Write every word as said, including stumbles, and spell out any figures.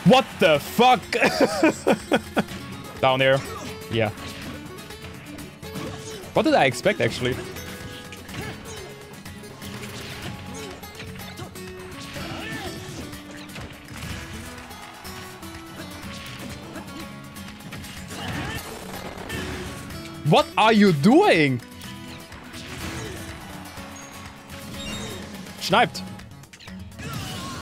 What the fuck? Down there. Yeah. What did I expect, actually? What are you doing? Sniped.